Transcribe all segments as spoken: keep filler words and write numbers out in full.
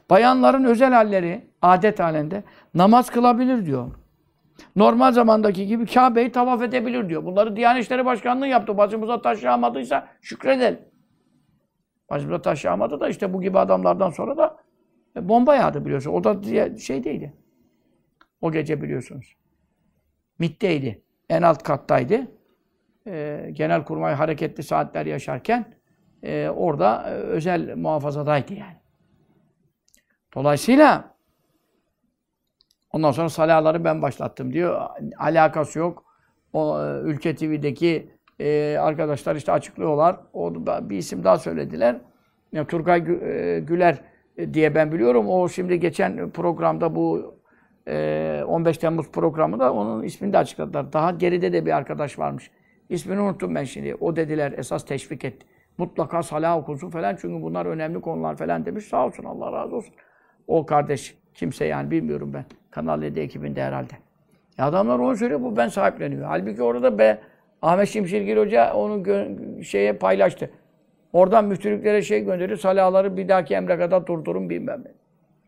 Bayanların özel halleri, adet halinde namaz kılabilir diyor. Normal zamandaki gibi Kabe'yi tavaf edebilir diyor. Bunları Diyanet İşleri Başkanlığı yaptı. Başımıza taş yağmadıysa şükredelim. Başımıza taş yağmadı da işte bu gibi adamlardan sonra da bomba yağdı biliyorsun. O da şey değildi. O gece biliyorsunuz. MİT'teydi. En alt kattaydı. Ee, Genelkurmay hareketli saatler yaşarken e, orada e, özel muhafazadaydı yani. Dolayısıyla ondan sonra salaları ben başlattım diyor. Alakası yok. O e, Ülke T V'deki e, arkadaşlar işte açıklıyorlar. O da bir isim daha söylediler. Ya, Turgay Güler diye ben biliyorum. O şimdi geçen programda bu e, on beş Temmuz programında onun ismini de açıkladılar. Daha geride de bir arkadaş varmış. İsmini unuttum ben şimdi. O dediler esas teşvik etti. Mutlaka salah okusun falan çünkü bunlar önemli konular falan demiş. Sağ olsun Allah razı olsun. O kardeş kimse yani bilmiyorum ben. Kanal yedi ekibinde herhalde. Ya adamlar onu söylüyor bu ben sahipleniyor. Halbuki orada be Ahmet Şimşirgil Hoca onu şeye paylaştı. Oradan müftülüklere şey gönderiyor. Salahları bir dahaki emre kadar durdurun bilmem ne.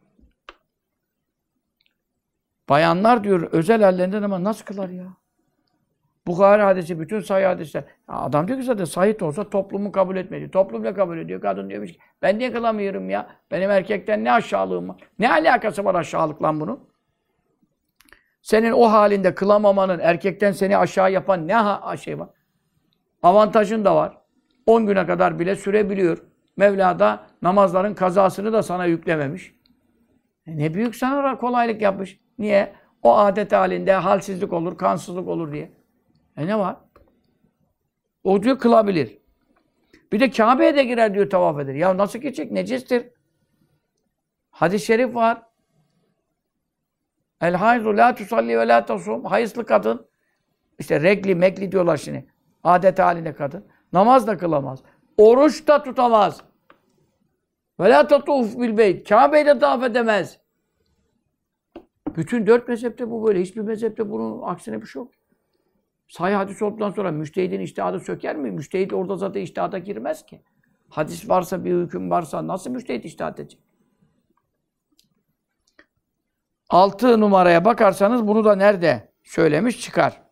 Bayanlar diyor özel hallerinden ama nasıl kılar ya? Bukhari hadisi, bütün sahih hadisler. Ya adam diyor ki zaten sahih olsa toplumu kabul etmedi. Toplum ne kabul ediyor? Kadın diyormuş ki ben niye kılamıyorum ya? Benim erkekten ne aşağılığım var? Ne alakası var aşağılıkla bunun? Senin o halinde kılamamanın, erkekten seni aşağı yapan ne ha şey var? Avantajın da var. on güne kadar bile sürebiliyor. Mevla da namazların kazasını da sana yüklememiş. E ne büyük sana kolaylık yapmış. Niye? O adet halinde halsizlik olur, kansızlık olur diye. E ne var? O diyor kılabilir. Bir de Kabe'ye de girer diyor tavaf eder. Ya nasıl geçecek? Necistir. Hadis-i şerif var. El hayzu la tusalli ve la tasum. Hayızlı kadın. İşte regli, mekli diyorlar şimdi. Adet halinde kadın. Namaz da kılamaz. Oruç da tutamaz. Ve la tatuf bil beyt. Kabe'yi de tavaf edemez. Bütün dört mezhepte bu böyle. Hiçbir mezhepte bunun aksine bir şey yok. Sahih hadis olduktan sonra müştehidin içtihadı söker mi? Müştehid orada zaten içtihada girmez ki. Hadis varsa, bir hüküm varsa nasıl müştehid içtihat edecek? Altı numaraya bakarsanız bunu da nerede söylemiş çıkar.